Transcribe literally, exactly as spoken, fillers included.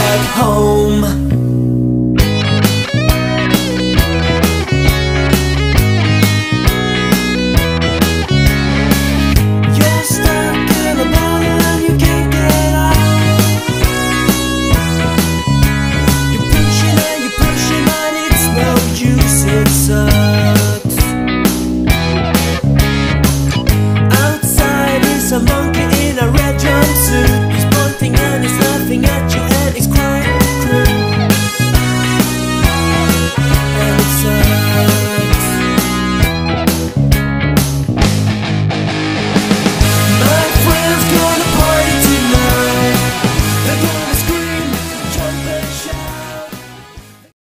at home. You're stuck in a bottle and you can't get out. You're pushing and you're pushing and it's no use, it sucks. Outside is a monkey